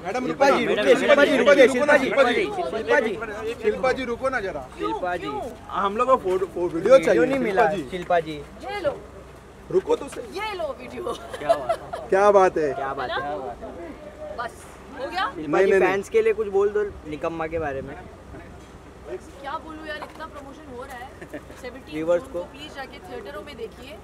Madam Shilpa ji Shilpa ji रुको ना जरा। शिल्पा जी हम लोग को वीडियो चाहिए नहीं मिला। शिल्पा जी ये लो, रुको तो सही। ये लो वीडियो। क्या बात है बस हो गया। शिल्पा जी फैंस के लिए कुछ बोल दो निकम्मा के बारे में। क्या बोलूं यार, इतना प्रमोशन हो रहा है 17 व्यूअर्स जून को प्लीज जाके थिएटरों में देखिए।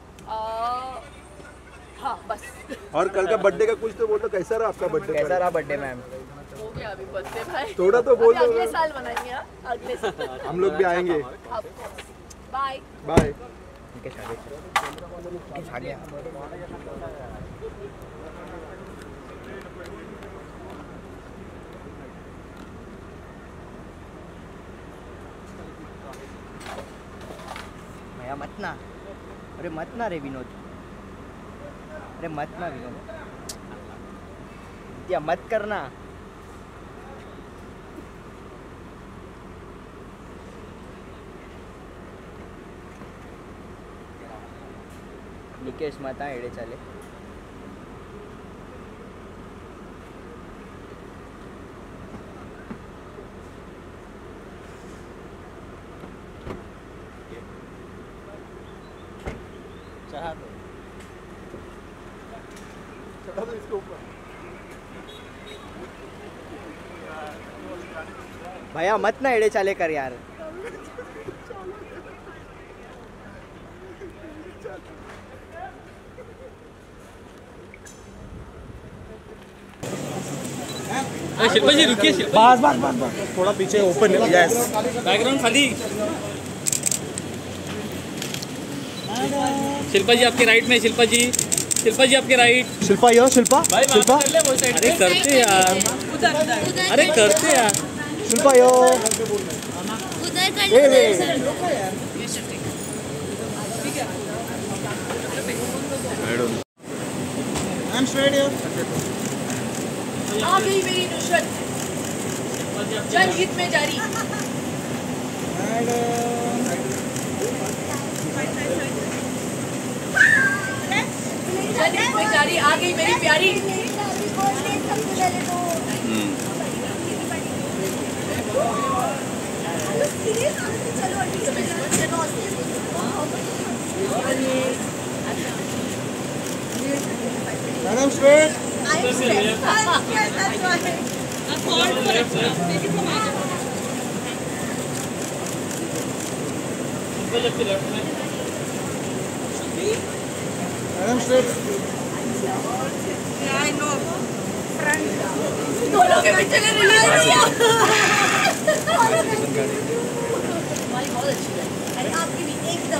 हाँ बस। और कल का बर्थडे का कुछ तो बोल दो, कैसा रहा आपका बर्थडे? कैसा रहा बर्थडे मैम? हो गया अभी बर्थडे भाई, थोड़ा तो बोल दो। अगले साल मनाएंगे। हाँ अगले साल हम लोग भी आएंगे। Bye bye. भैया मत ना, अरे मत ना रे विनोद, अरे मत ना विनोद, या मत करना। निकेश माता एड़े चाले चढ़ा दो इसके ऊपर। भैया मत ना एड़े चाले कर यार। शिल्पा जी रुकिए। बस थोड़ा पीछे ओपन है। यस बैकग्राउंड खाली। शिल्पा जी आपके राइट में। शिल्पा जी आपके राइट। शिल्पा यो शिल्पा शिल्पा अरे करते यार, अरे करते यार। शिल्पा यो आ गई मेरी नुसरत, जनहित में जारी। जनहित में जारी आ गई मेरी प्यारी। Madam straight. Madam straight. दोनों के पीछे ले लिया। हमारी बहुत अच्छी है। अरे आपकी भी एकदम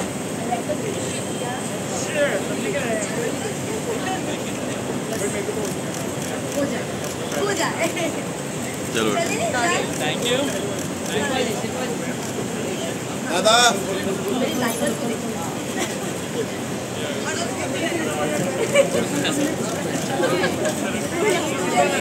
हो जाए। चलो थैंक यू। दादा मेरी लाइनर को देखो।